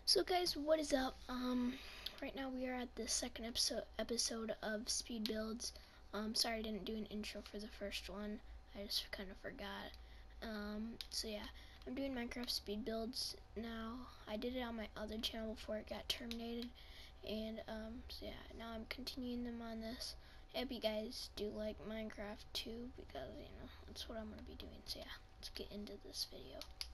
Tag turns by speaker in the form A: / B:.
A: So guys, what is up? Right now we are at the second episode of speed builds. Sorry I didn't do an intro for the first one. I just kind of forgot. So yeah, I'm doing Minecraft speed builds now. I did it on my other channel before it got terminated, and so yeah, now I'm continuing them on this. I hope you guys do like Minecraft too, because that's what I'm gonna be doing. So yeah, let's get into this video.